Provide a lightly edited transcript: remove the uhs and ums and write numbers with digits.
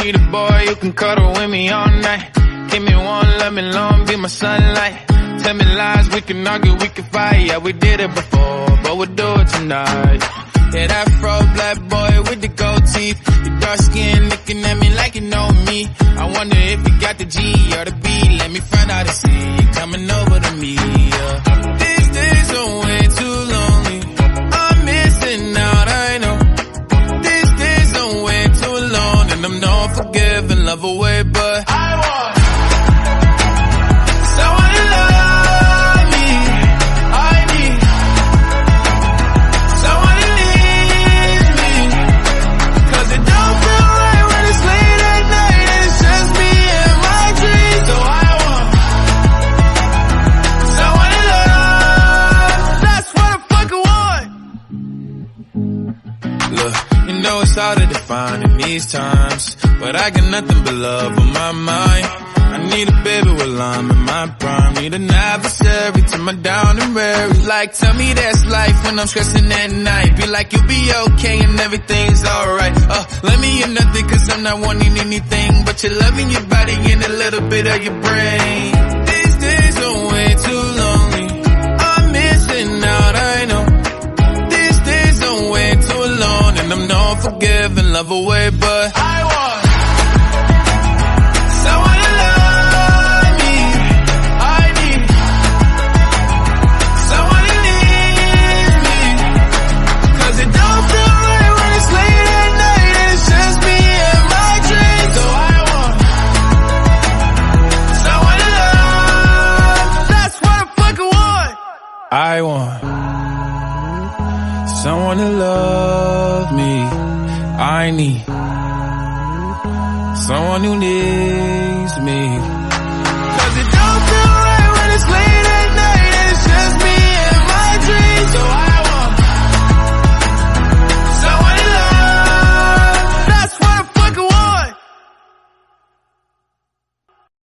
need a boy who can cuddle with me all night. Give me one, love me long, be my sunlight. Tell me lies, we can argue, we can fight. Yeah, we did it before, but we'll do it tonight. Yeah, that fro black boy with the gold teeth. Your dark skin looking at me like you know me. I wonder if you got the G or the B. Let me find out and see you coming over to me. Yeah. These days are way too lonely. I'm missing out, I know. These days are way too alone, and I'm not forgiving, love away, but I want someone to love me. I need someone to leave me, 'cause it don't feel right when it's late at night and it's just me and my dreams. So I want someone to love. That's what I fucking want. Look, you know it's hard to define in these times, but I got nothing but love on my mind. I need a baby while I'm in my prime. Need an adversary to my down and weary. Like, tell me that's life when I'm stressing at night. Be like, you'll be okay and everything's alright. Let me in nothing 'cause I'm not wanting anything but your love in your body and a little bit of your brain. These days are way too lonely. I'm missing out, I know. These days are way too alone, and I'm not forgiving, love away, but I want someone to love me. I need someone to leave me, 'cause it don't feel right when it's late at night and it's just me and my dreams. So I want someone to love. That's what I fucking want. I want someone to love me. I need someone who needs me, 'cause it don't